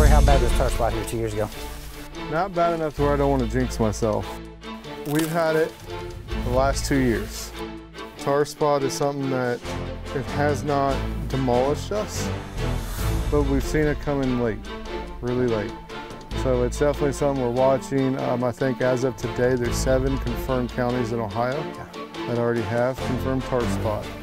Corey, how bad was tar spot here 2 years ago? Not bad enough to where I don't want to jinx myself. We've had it the last 2 years. Tar spot is something that it has not demolished us, but we've seen it come in late, really late. So it's definitely something we're watching. I think as of today, there's 7 confirmed counties in Ohio that already have confirmed tar spot.